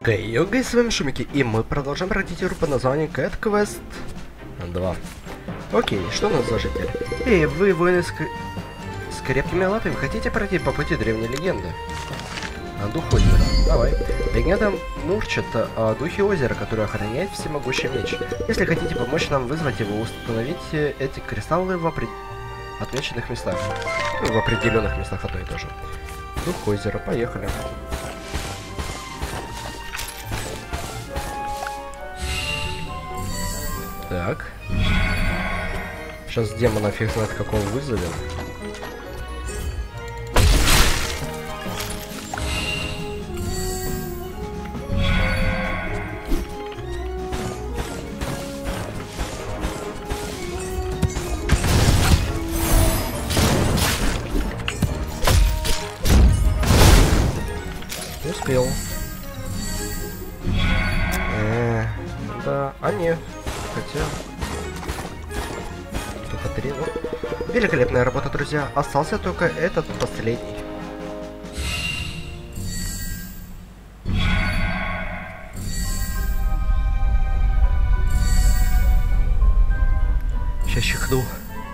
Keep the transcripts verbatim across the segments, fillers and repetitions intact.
Окей, йога, с вами Шумики, и мы продолжаем пройти игру под названием Cat Quest два. Окей, что у нас за жители? Эй, вы воины с, к... с крепкими лапами, хотите пройти по пути древней легенды? О дух озера. Давай. Легенда Мурчат о духе озера, который охраняет всемогущий меч. Если хотите помочь нам вызвать его, установите эти кристаллы в опре... отмеченных местах. Ну, в определенных местах одно и то же. Дух озера, поехали. Так. Сейчас демона фиг знает какого вызовем. Не успел. Э, да, а нет. Хотя... Только три, ну... Великолепная работа, друзья. Остался только этот последний. Сейчас чихну.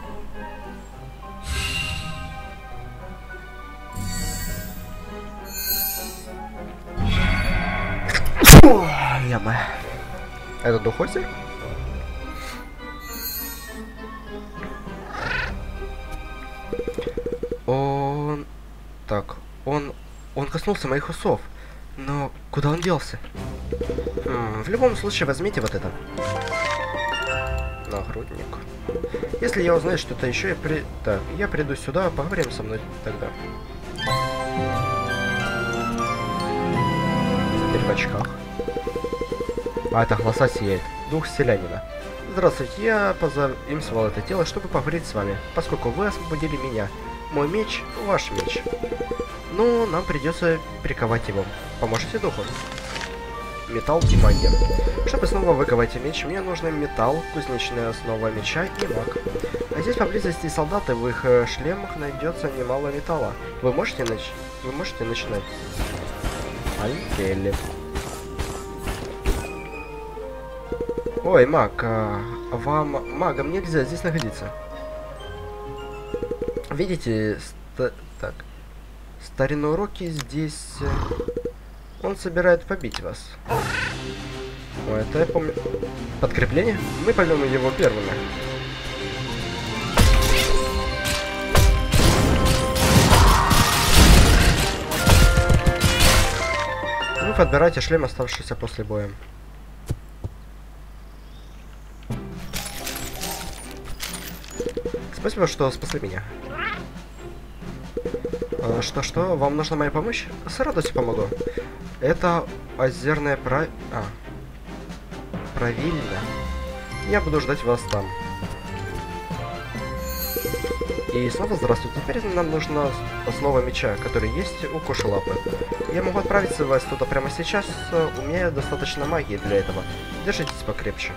Яма. Это дух озера? Он... Так, он... Он коснулся моих усов. Но куда он делся? Хм, в любом случае, возьмите вот это. Нагрудник. Если я узнаю что-то еще, я при... Так, я приду сюда, поговорим со мной тогда. Теперь в очках. А, это глаза сияет. Дух селянина. Здравствуйте, я позаимствовал это тело, чтобы поговорить с вами, поскольку вы освободили меня. Мой меч, ваш меч. Ну, нам придется приковать его. Поможете духу? Металл и магия. Чтобы снова выковать меч, мне нужен металл, кузнечная основа меча и маг. А здесь поблизости солдаты, в их э, шлемах найдется немало металла. Вы можете, нач... Вы можете начинать? Альтели. Ой, маг, а вам, магам, нельзя здесь находиться. Видите, ста так, старинные уроки здесь... Он собирает побить вас. Ой, это я помню. Подкрепление? Мы поймем его первыми. Вы подбираете шлем, оставшийся после боя. Спасибо, что спасли меня. Что-что? Вам нужна моя помощь? С радостью помогу. Это озерная про... А. Правильно. Я буду ждать вас там. И снова здравствуйте. Теперь нам нужна основа меча, который есть у Кошелапы. Я могу отправиться вас туда прямо сейчас. У меня достаточно магии для этого. Держитесь покрепче.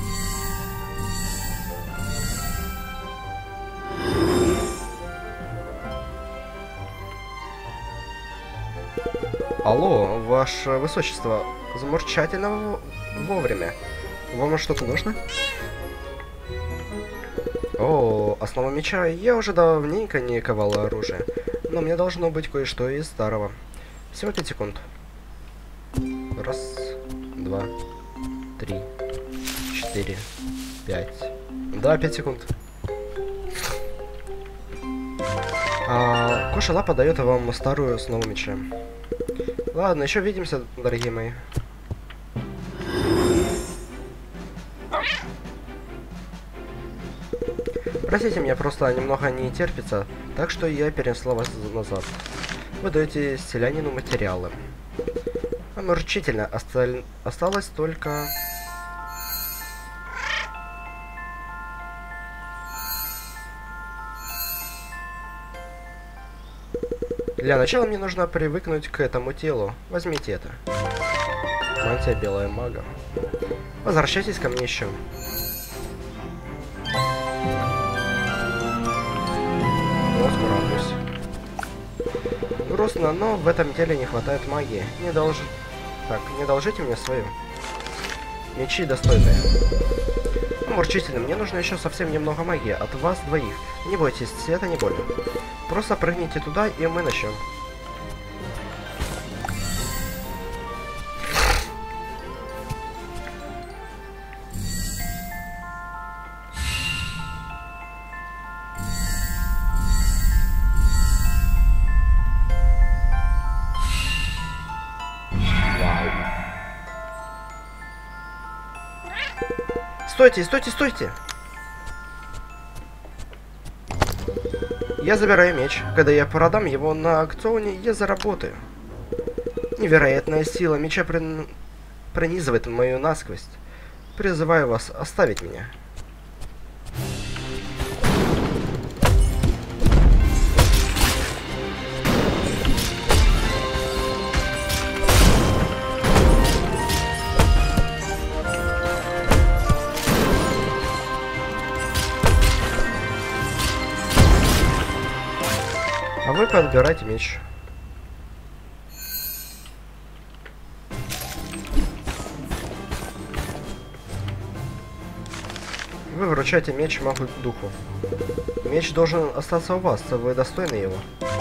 Алло, ваше высочество, замечательно вовремя. Вам что-то нужно? О, основа меча. Я уже давненько не ковал оружие, но мне должно быть кое-что из старого. Всего пять секунд. Раз, два, три, четыре, пять. Да, пять секунд. А, Кошелапа дает вам старую основу меча. Ладно, еще увидимся, дорогие мои. Простите, меня просто немного не терпится, так что я перенесла вас назад. Вы даете селянину материалы. Омерчительно, осталь... осталось только... Для начала мне нужно привыкнуть к этому телу. Возьмите это. Мантия белая мага. Возвращайтесь ко мне еще. Ну, скоро отпусть. Грустно, но в этом деле не хватает магии. Не должен... Так, не должите мне свою. Мечи достойные. Мурчительно, мне нужно еще совсем немного магии от вас двоих. Не бойтесь, это не больно. Просто прыгните туда, и мы начнем. Стойте, стойте, стойте! Я забираю меч. Когда я продам его на аукционе, я заработаю. Невероятная сила меча прин... пронизывает мою насквозь. Призываю вас оставить меня. А вы подбирайте меч. Вы вручаете меч магу духу. Меч должен остаться у вас, вы достойны его.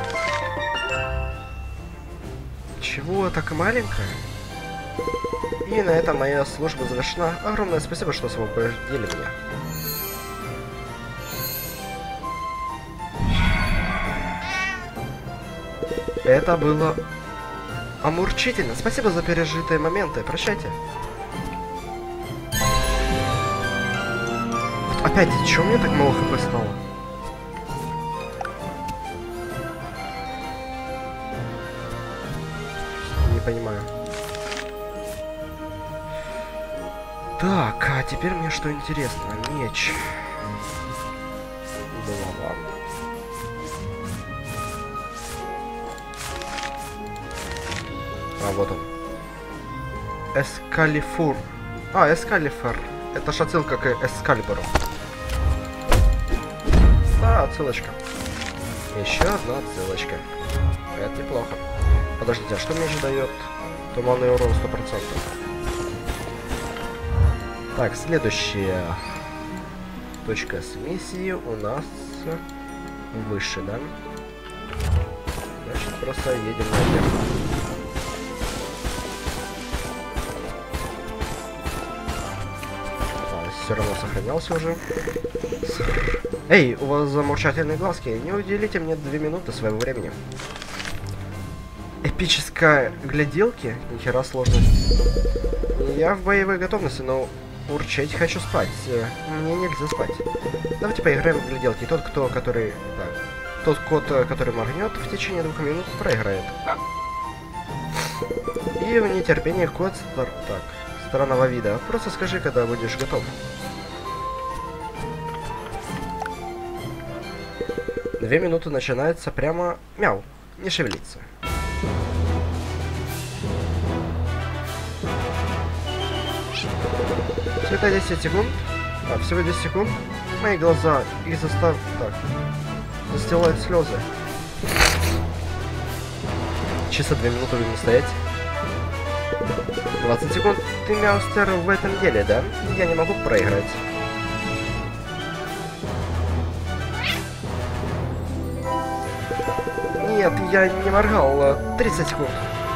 Чего, так маленькая? И на этом моя служба завершена. Огромное спасибо, что освободили меня. Это было омурчительно. Спасибо за пережитые моменты. Прощайте. Вот опять, чего мне так мало хп стало? Не понимаю. Так, а теперь мне что интересно. Меч. Булава. А, вот он. Эскалифур. А, Эскалифер. Это ж отсылка к Эскалибуру. Да, отсылочка. Еще одна отсылочка. Это неплохо. Подождите, а что меч дает? Туманный урон сто процентов. Так, следующая точка с миссии у нас выше, да? Значит, просто едем наверх. Все равно сохранялся уже. Эй, у вас замурчательные глазки. Не уделите мне две минуты своего времени. Эпическая гляделки? Нихера сложность. Я в боевой готовности, но урчать хочу спать. Мне нельзя спать. Давайте поиграем в гляделки. Тот, кто, который... Так. Тот кот, который моргнет, в течение двух минут проиграет. И в нетерпении кот... Так. Странного вида. Просто скажи, когда будешь готов. Две минуты начинается прямо... Мяу. Не шевелиться. Всего десять секунд. А, всего десять секунд. Мои глаза их застав... Так. Застилают слезы. Чисто две минуты будем стоять. двадцать секунд. Ты, Мяустер, в этом деле, да? Я не могу проиграть. Нет, я не моргал. тридцать секунд.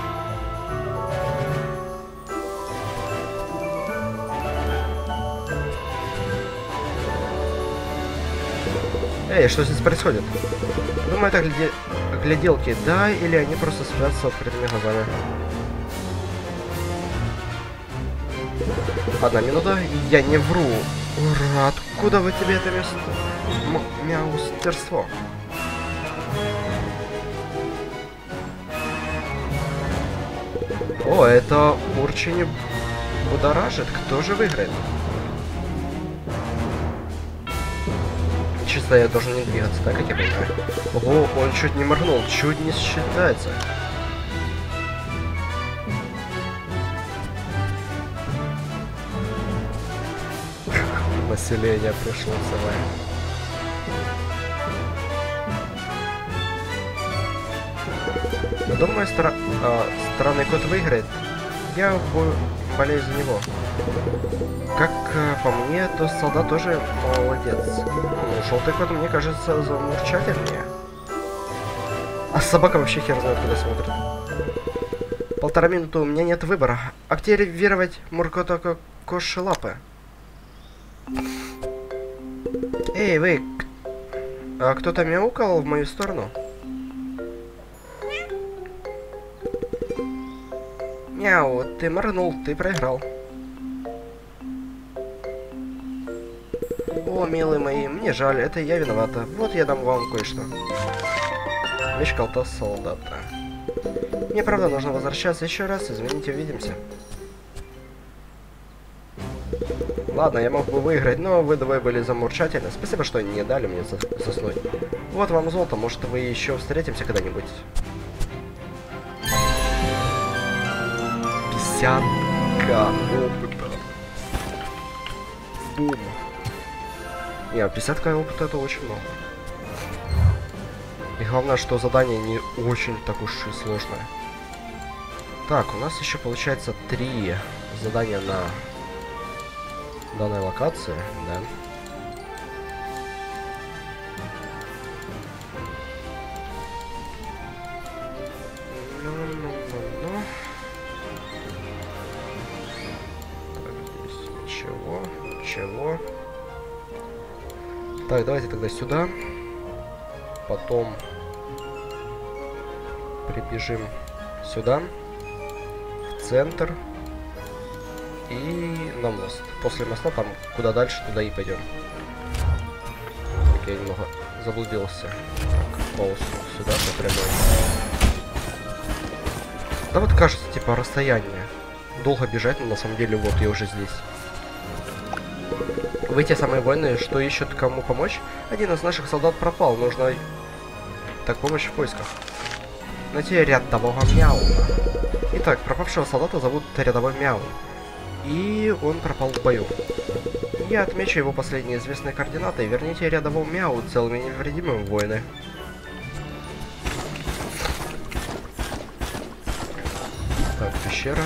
Эй, что здесь происходит? Думаю, это гляде... гляделки, да? Или они просто спят с открытыми глазами? Одна минута, я не вру. Ура, откуда вы тебе это место? М мяустерство. О, это урчание будоражит. Кто же выиграет? Чисто я должен не двигаться, так как я понимаю. Ого, он чуть не моргнул, чуть не считается. Население пришло целое. Но думаю, стра... а, странный кот выиграет. Я бо болею за него. Как э, по мне, то солдат тоже молодец. Ну, желтый кот, мне кажется, замурчательнее. А собака вообще хер знает, куда смотрит. Полтора минуты, у меня нет выбора. Активировать Муркота Коши Лапы. Эй, вы... А кто-то мяукал в мою сторону? Мяу, ты моргнул, ты проиграл. О, милые мои, мне жаль, это я виновата. Вот я дам вам кое-что. Вещь колта солдата. Мне правда нужно возвращаться еще раз, извините, увидимся. Ладно, я мог бы выиграть, но вы двое были замурчательны. Спасибо, что не дали мне заснуть. Вот вам золото, может вы еще встретимся когда-нибудь. пятьдесят опыта. Бум. Не, пятьдесят опыта это очень много. И главное, что задание не очень так уж и сложное. Так, у нас еще получается три задания на данной локации, да. Ну-ну-ну-ну. Так, здесь ничего, ничего. Так, давайте тогда сюда. Потом прибежим сюда, в центр и на мост. После моста там куда дальше, туда и пойдем. Так, я немного заблудился. Так, полосу сюда по прямой. Да вот кажется, типа расстояние. Долго бежать, но на самом деле вот я уже здесь. Вы те самые воины, что ищут кому помочь? Один из наших солдат пропал, нужно... Так, помощь в поисках. Найти рядового Мяуна. Итак, пропавшего солдата зовут рядовой Мяун. И он пропал в бою. Я отмечу его последние известные координаты. Верните рядового Мяу целым и невредимым, воины. Так, пещера.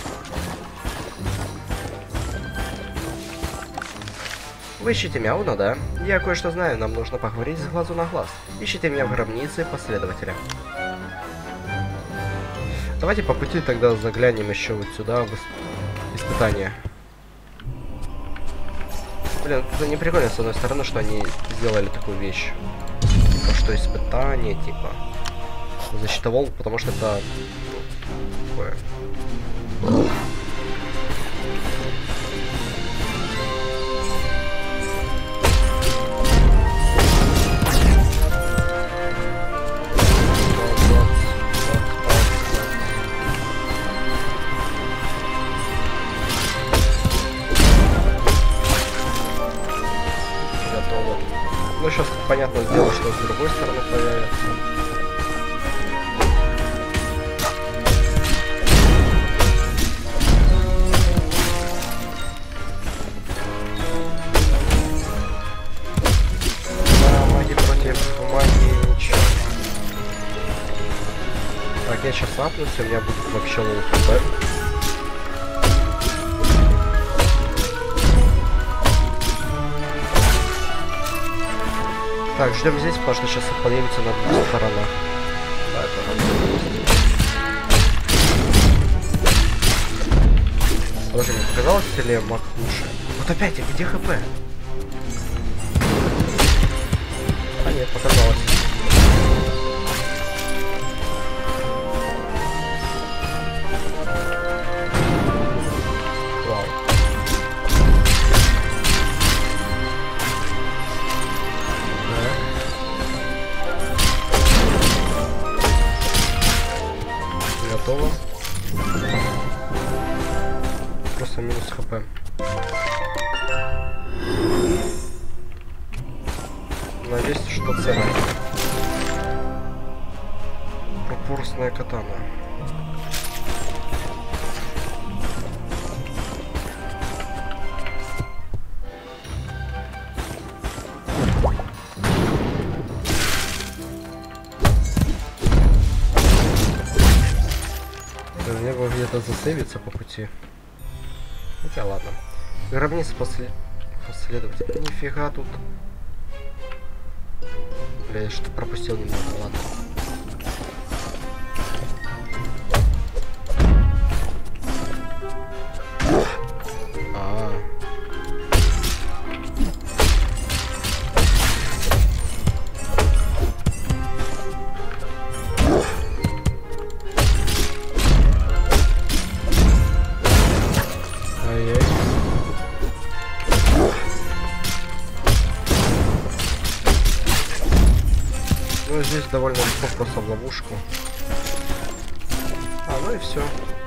Вы ищете Мяуна, да? Я кое-что знаю, нам нужно поговорить с глазу на глаз. Ищите меня в гробнице последователя. Давайте по пути тогда заглянем еще вот сюда, в испытание. Блин, это не прикольно, с одной стороны, что они сделали такую вещь. Типа, что испытание, типа. Защита волн, потому что это... такое... Ну, сейчас, понятное дело, что с другой стороны появится. Да, маги против магии, ничего. Так, я сейчас апнусь, у меня будет вообще лоу хп. Так, ждем здесь, потому что сейчас появится на двух сторонах. Да, это надо. Тоже не показалось, или маг лучше? Вот опять, а где хп? А нет, показалось. Просто минус хп. Надеюсь, что цена. Пропорсная катана. Мне выглядит где-то засейвиться по пути. Хотя ладно. Гробница после... последователя. Нифига тут. Бля, я что-то пропустил немного, ладно. Здесь довольно легко просто в ловушку. А, ну и все.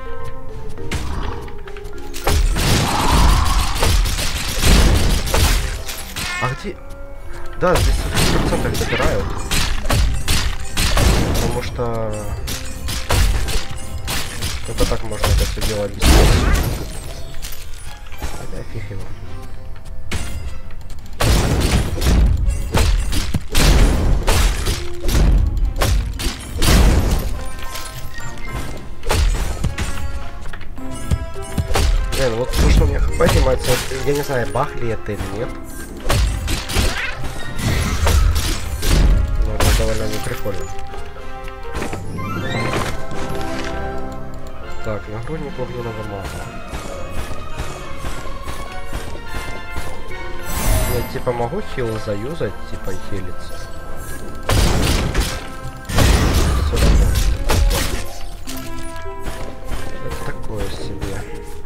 А где? Да, здесь сто процентов добирают. Потому что только так можно это все делать без помощи. Хотя фиг его. Блин, вот то, что мне поднимается, я не знаю, баг ли это или нет. Но это довольно неприкольно. Так, нагрудник огненного масла. Я типа могу хил заюзать, типа хилиться. Это такое себе.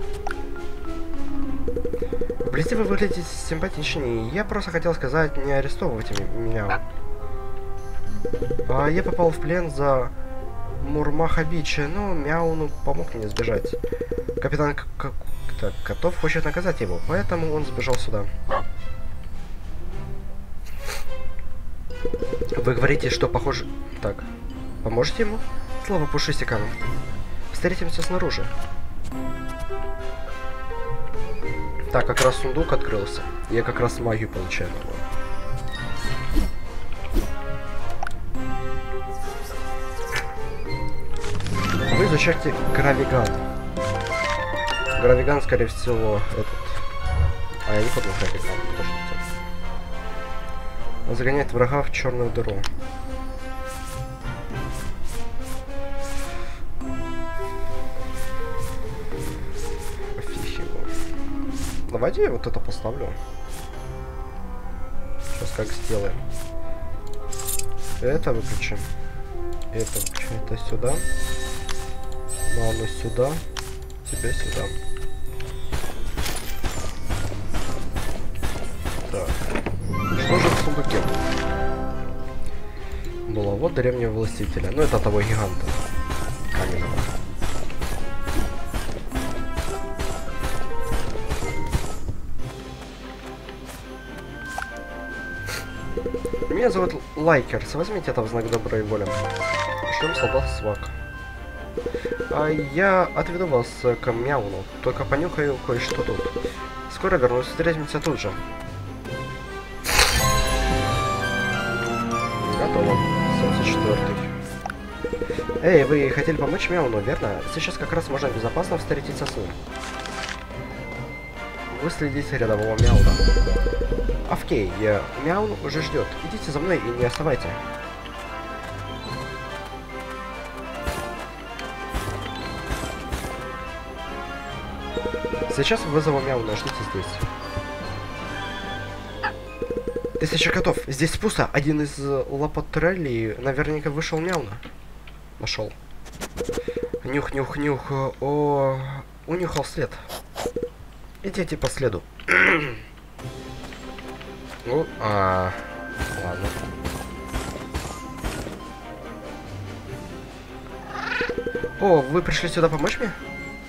Вблизи вы выглядите симпатичнее. Я просто хотел сказать, не арестовывайте меня. А я попал в плен за Мурмаха Бича, но Мяуну помог мне сбежать. Капитан К К так, Котов хочет наказать его, поэтому он сбежал сюда. Вы говорите, что похоже... Так, поможете ему? Слава пушистикам. Встретимся снаружи. Так, как раз сундук открылся. Я как раз магию получаю новую. Вы изучаете Гравиган. Гравиган, скорее всего, этот... А, я не понял Гравиган, подождите. Он загоняет врага в черную дыру. Давайте я вот это поставлю. Сейчас как сделаем. Это выключим. Это выключим. Это сюда. Ману сюда. Тебя сюда. Так. Что же в сундуке? Было вот древнего властителя. Ну это того гиганта. Каменного. Меня зовут Лайкерс. Возьмите это в знак доброй воли. Шлем солдат Свак. А я отведу вас к Мяуну. Только понюхаю кое-что тут. Скоро вернусь. Встретимся тут же. Готово. семьдесят четвёртый. Эй, вы хотели помочь Мяуну, верно? Сейчас как раз можно безопасно встретиться с ним. Выследить рядового Мяуна. Окей, я... Мяун уже ждет. Идите за мной и не оставайте. Сейчас вызову Мяуна, ждите здесь. Тысяча котов, здесь пусто. Один из лапотрелли наверняка вышел Мяуна. Нашел. Нюх, нюх, нюх. О, унюхал след. Идите по следу. Ну, а... ладно. О, вы пришли сюда помочь мне?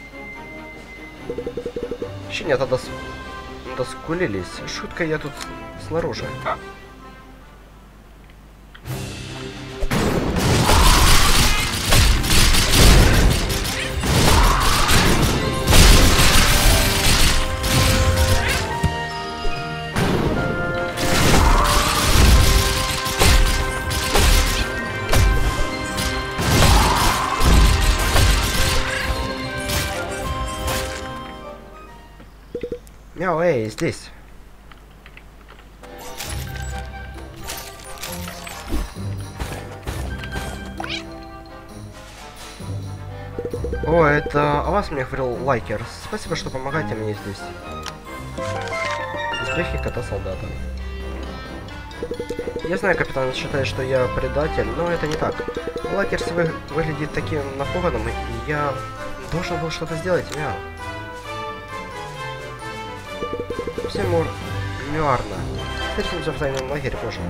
Щенята дос... доскулились. Шутка, я тут снаружи. Мяу, эй, здесь. О, это о вас мне говорил Лайкер. Спасибо, что помогаете мне здесь. Успехи кота-солдата. Я знаю, капитан считает, что я предатель, но это не так. Лайкер вы... выглядит таким напуганным, и я должен был что-то сделать, мяу. Всем мур... мюарно. Встретимся в тайном лагере позже.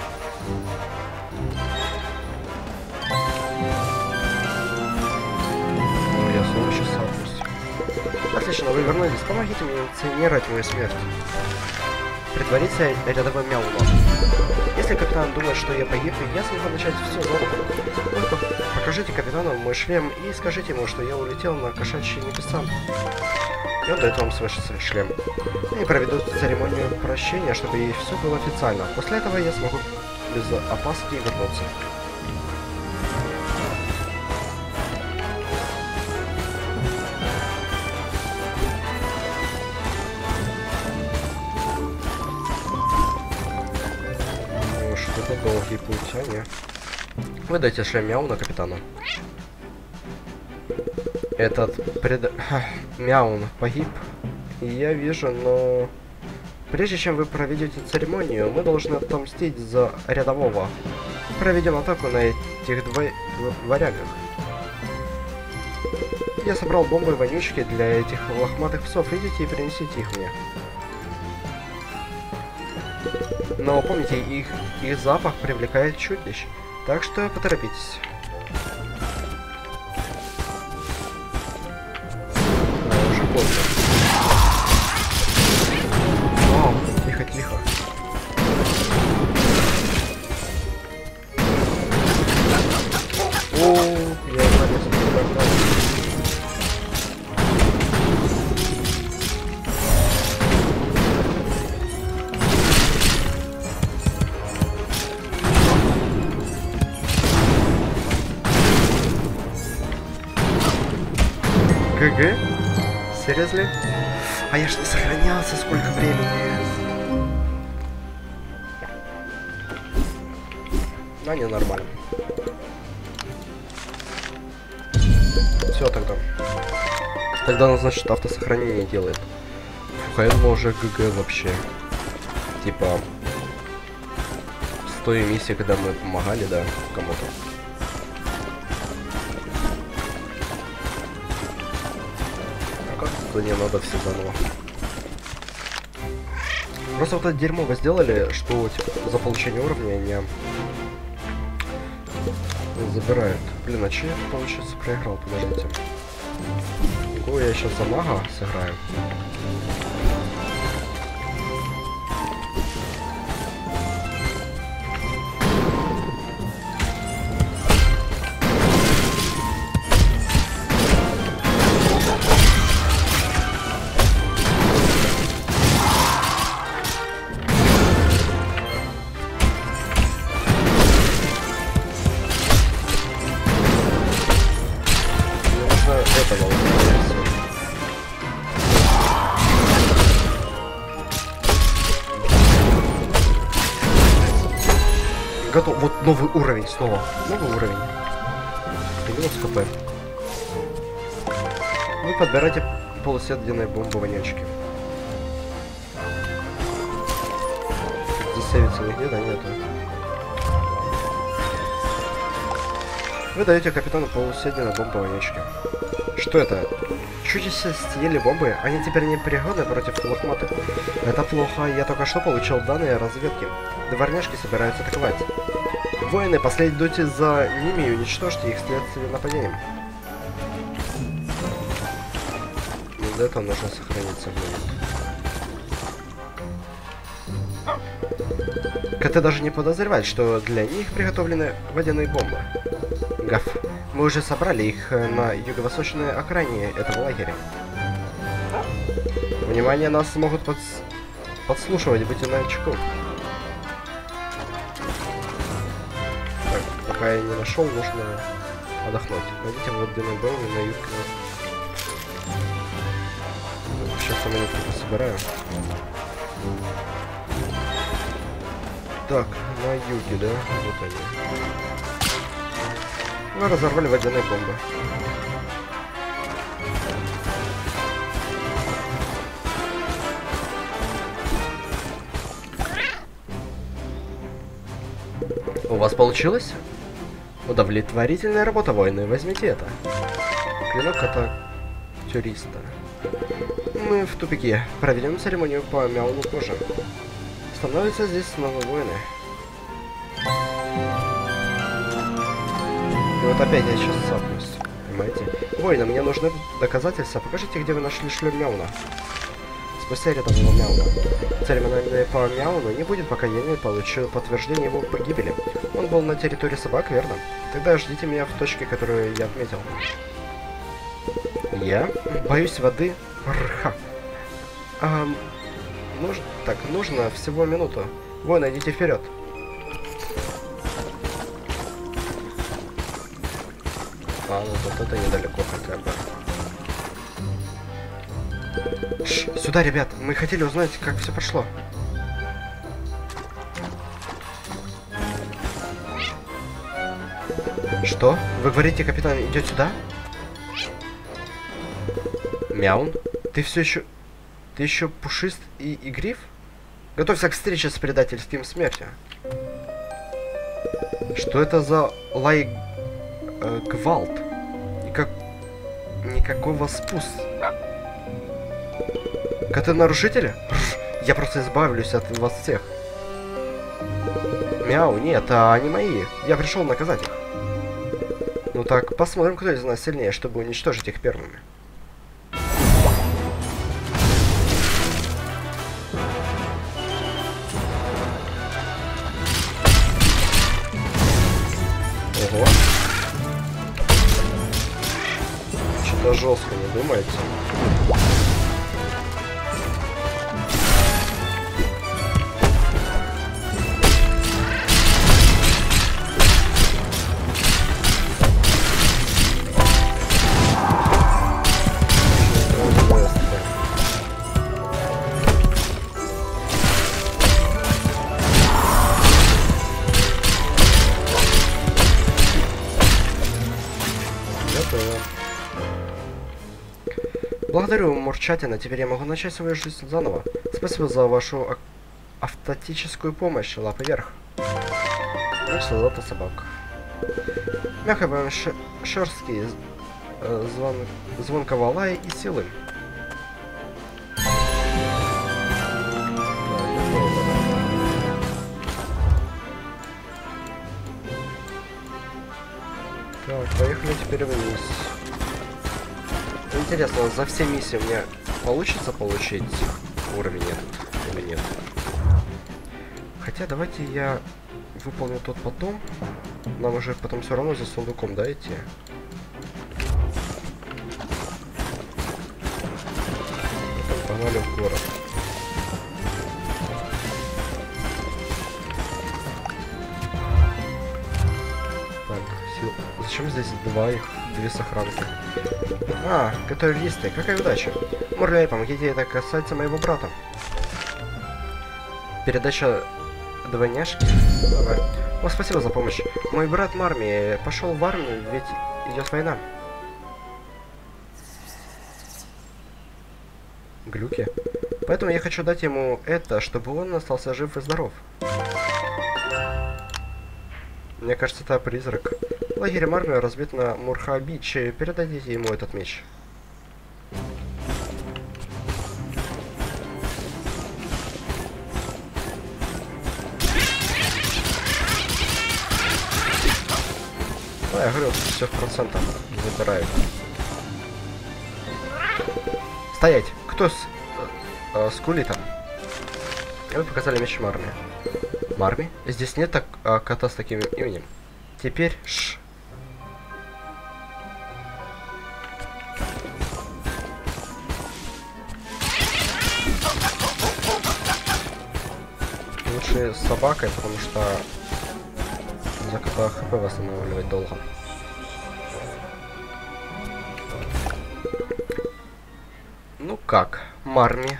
Я снова сейчас сапусь. Отлично, вы вернулись. Помогите мне инициировать мою смерть. Притвориться рядовым мяуном. Если капитан думает, что я погиб, я смогу начать все заново. Только покажите капитану мой шлем и скажите ему, что я улетел на кошачьи небеса. И он дает вам свой шлем. Они проведут церемонию прощения, чтобы и все было официально. После этого я смогу без опаски вернуться. Это долгий путь, а не. Вы дайте шлем Мяуна капитану. Этот пред... Мяун погиб. И я вижу, но... Прежде чем вы проведете церемонию, мы должны отомстить за рядового. Проведем атаку на этих дво... варягах. Я собрал бомбы и вонючки для этих лохматых псов. Идите и принесите их мне. Но помните, их, их запах привлекает чудищ, так что поторопитесь. А, уже поздно. О, тихо, тихо. О, я залез в портал. ГГ? Серьезно? А я ж не сохранялся сколько времени. Ну, не нормально. Все тогда. Тогда она, значит, автосохранение делает. Фух, а я думал уже ГГ вообще. Типа... С той миссии, когда мы помогали, да, кому-то. Не надо все заново. Просто вот это дерьмо вы сделали, что типа, за получение уровня не забирают. Блин, а че я, получается, проиграл? Подождите. Го, я сейчас за мага сыграю. Готов. Вот новый уровень снова. Новый уровень. Минус КП. Вы подбираете полусъеденные бомбы вонячки. Засейвиться нигде, да, нету. Вы даете капитану полусъеденные бомбы вонячки. Что это? Чудеса съели бомбы, они теперь не пригодны против лохматых. Это плохо, я только что получил данные разведки. Дворняжки собираются атаковать. Воины, последуйте за ними и уничтожьте их следствие нападением. Для этого нужно сохраниться в момент. КТ даже не подозревает, что для них приготовлены водяные бомбы. Гав. Мы уже собрали их на юго-восточной окраине этого лагеря. Внимание, нас могут подс... подслушивать, будьте начеку. Так, пока я не нашел, нужно отдохнуть. Найдите водяные бомбы на юг. Сейчас я минутку собираю. Так, на юге, да? Вот они. Мы разорвали водяные бомбы. У вас получилось? Удовлетворительная работа, воины. Возьмите это. Клинок кататюриста. Мы в тупике. Проведем церемонию по Мяуну позже. Становятся здесь новые воины. И вот опять я сейчас цапнусь. Понимаете? Воины, мне нужны доказательства. Покажите, где вы нашли шлем Мяуна. Спустя рядового Мяуна. Церемония по Мяуну не будет, пока я не получу подтверждение его погибели. Он был на территории собак, верно? Тогда ждите меня в точке, которую я отметил. Я боюсь воды. Рха. А, нужно... Так, нужно всего минуту. Воины, идите вперед. А, ну вот это недалеко хотя бы. Ш, сюда, ребят, мы хотели узнать, как все прошло. Что? Вы говорите, капитан идет сюда? Мяун? Ты все еще... Ты еще пушист и игрив? Готовься к встрече с предательским смертью. Что это за лай... Э, гвалт? Никак... Никакого спуска. Коты-нарушители? Я просто избавлюсь от вас всех. Мяу, нет, а они мои. Я пришел наказать их. Ну так, посмотрим, кто из нас сильнее, чтобы уничтожить их первыми. Ого. Что-то жестко, не думаете? Благодарю, Мурчатина. Теперь я могу начать свою жизнь заново. Спасибо за вашу автоматическую помощь. Лапы вверх. Ночь солдата собак. Мягкий вам шерсткий, э, звон, звонкого лая и силы. Так, поехали теперь вниз. Интересно, за все миссии мне получится получить уровень этот или нет? Хотя давайте я выполню тот потом. Нам уже потом все равно за сундуком, да, идти? Погнали в город. Так, сил... Зачем здесь два их? Две сохранки. А, каталисты, какая удача. Мурляй, помогите, это касается моего брата. Передача двойняшки. Давай. О, спасибо за помощь. Мой брат Марми пошел в армию, ведь идет война. Глюки. Поэтому я хочу дать ему это, чтобы он остался жив и здоров. Мне кажется, это призрак. Лагерь Марми разбит на Мурха-Бич. Передадите ему этот меч. А, я говорю, все в процентах забирают. Стоять! Кто с... Э, э, скулит там? Вы показали меч Марми. Марми? Здесь нет так, а, кота с таким именем. Теперь ш. Лучше с собакой, потому что за кота хп восстанавливать долго. Ну как? Марми.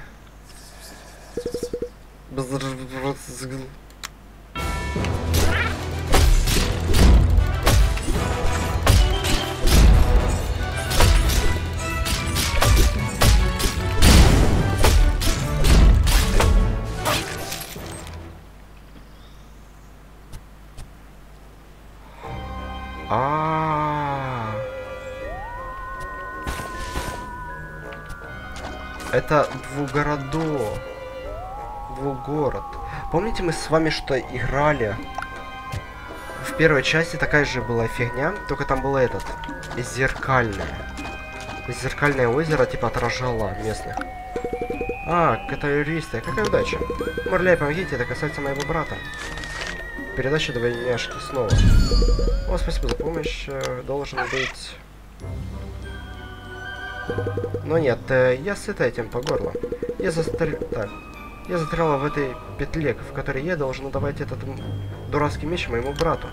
А, это двугородо. Двугород. Помните, мы с вами что играли? В первой части такая же была фигня, только там было этот зеркальное. Зеркальное озеро типа отражало местных. А, катаюристы, какая удача. Морляй, помогите, это касается моего брата. Передача двойняшки снова. О, спасибо за помощь. Должен быть... Но нет, я сыт этим по горло. Я застрял... Так. Я застряла в этой петле, в которой я должен давать этот дурацкий меч моему брату.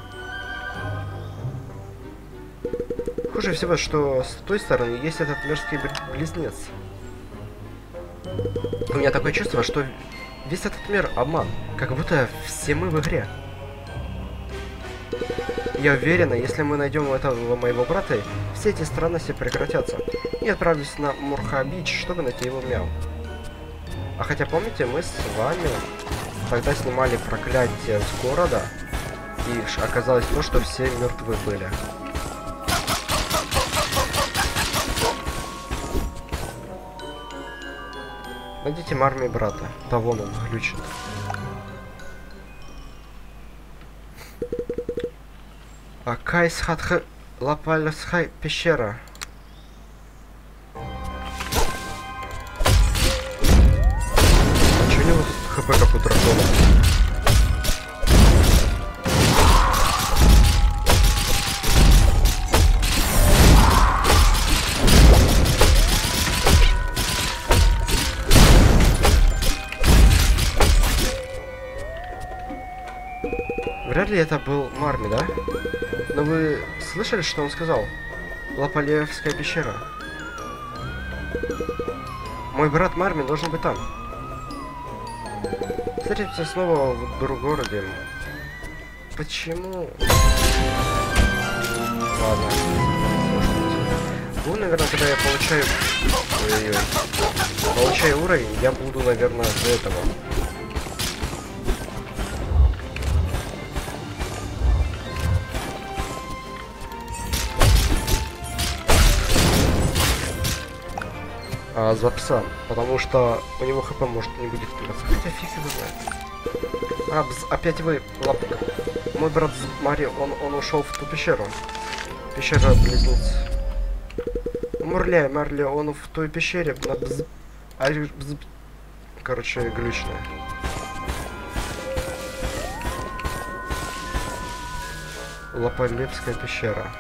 Хуже всего, что с той стороны есть этот мерзкий близнец. У меня такое чувство, что весь этот мир обман. Как будто все мы в игре. Я уверена, если мы найдем этого моего брата, все эти странности прекратятся. И отправлюсь на Мурха-Бич, чтобы найти его мяу. А хотя помните, мы с вами тогда снимали проклятие с города, и оказалось то, что все мертвы были. Найдите Марми брата. Да вон он глючит. Акайсхатха Лапальсхай пещера. ХП как у дракона. Вряд ли это был Марми, да? Но вы слышали, что он сказал? Лапалевская пещера. Мой брат Марми должен быть там. Встретимся снова в Другороде. Почему? Ладно. Ну, наверное, когда я получаю... Ой-ой-ой. Получаю уровень, я буду, наверное, для этого. А, за пса, потому что у него хп может не будет двигаться. Хотя фиг его знает. А, бз, опять вы, лапка. Мой брат Мари, он, он ушел в ту пещеру. Пещера близнец. Мурляй, Марли, он в той пещере. На бз... А, бз... Короче, глючная. Лапалевская пещера.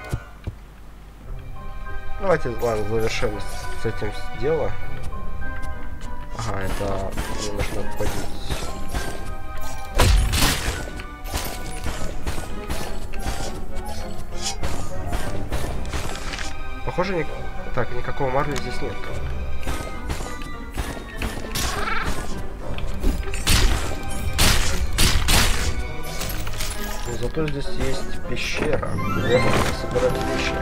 Давайте, ладно, завершим с этим дело. Ага, это мне нужно отходить. Похоже, ни... так, никакого Марли здесь нет. Но зато здесь есть пещера, где можно собирать вещи.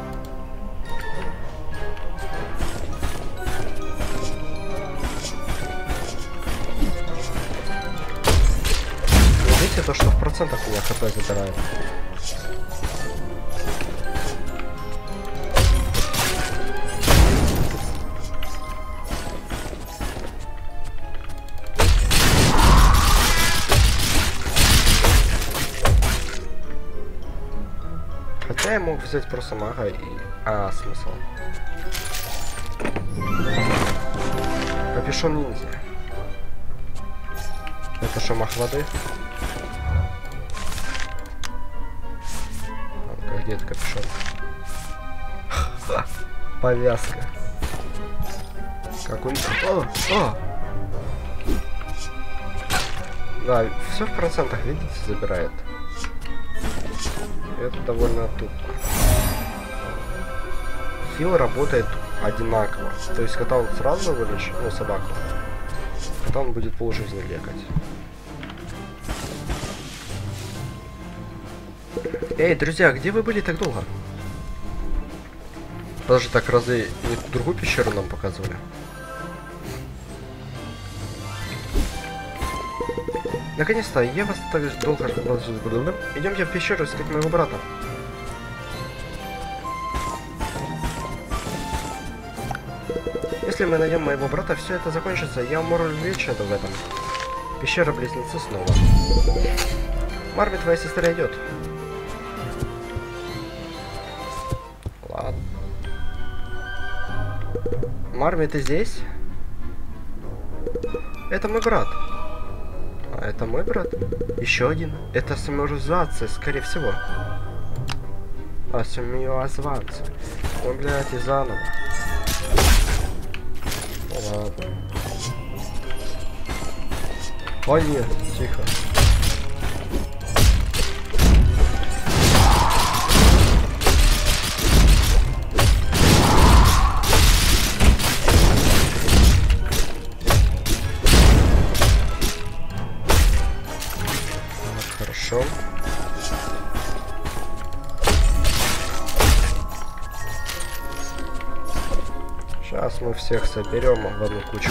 То, что в процентах у меня хп забирает. Хотя я мог взять просто мага и... А, смысл. Капюшон ниндзя. Это что, мах воды? Где это капюшон? Повязка. Какой... О! О! Да, все в процентах, видите, забирает. Это довольно тупо. Хил работает одинаково. То есть кота он сразу вылечит, ну собаку. Кота он будет полжизни лекать. Эй, друзья, где вы были так долго? Подожди, так разве не другую пещеру нам показывали? Наконец-то, я вас так долго... Идемте в пещеру искать моего брата. Если мы найдем моего брата, все это закончится. Я умру вечно в этом. Пещера-близнецы снова. Марви, твоя сестра идет. Ладно. Марви, ты здесь? Это мой брат. А это мой брат? Еще один? Это саморазваться, скорее всего. А, саморазваться. Ой, блядь, и заново. Ну, ладно. Ой, нет, тихо. Хорошо. Сейчас мы всех соберем в одну кучку.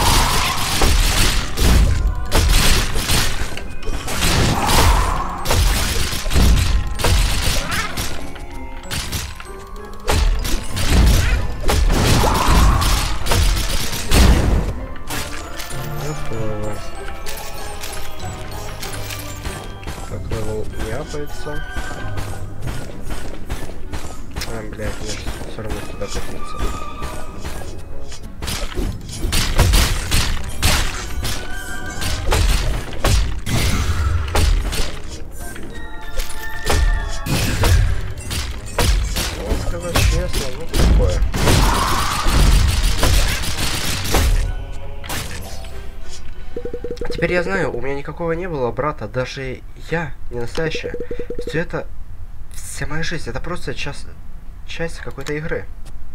А, блядь, мне же все равно сюда катиться. Ну, сказать честно, ну такое. Теперь я знаю, у меня никакого не было брата, даже я не настоящая. Все это, вся моя жизнь, это просто час, часть какой-то игры.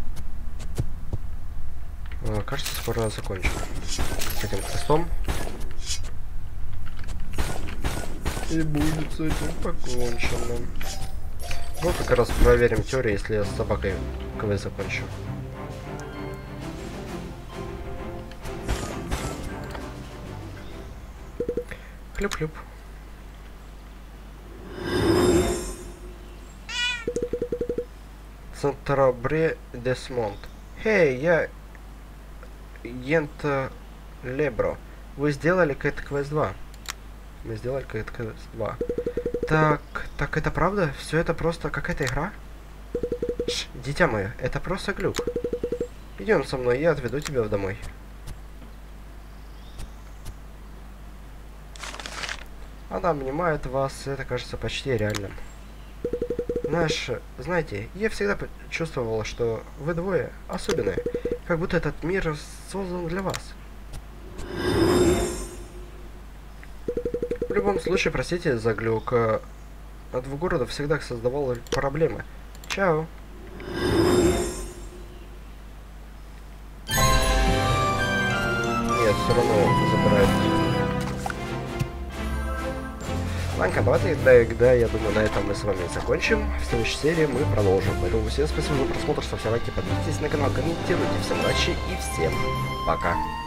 О, кажется, скоро закончим с этим квестом. И будет с этим покончено. Вот как раз проверим теорию, если я с собакой квест закончу. Хлюп-хлюп. Центробре Десмонд. Хей, я... Ент Лебро. Вы сделали Кэт Квест два. Мы сделали Кэт Квест два. Так, так это правда? Все это просто какая-то игра? Ш, дитя мое, это просто глюк. Идем со мной, я отведу тебя домой. Она обнимает вас, это кажется почти реальным. Знаешь, знаете, я всегда чувствовала, что вы двое особенные, как будто этот мир создан для вас. В любом случае, простите за глюк. От двух городов всегда создавал проблемы. Чао. Нет, все равно забирает. Ладно, давайте тогда, я думаю, на этом мы с вами закончим. В следующей серии мы продолжим. Поэтому всем спасибо за просмотр, ставьте лайки, подписывайтесь на канал, комментируйте. Всем удачи и всем пока.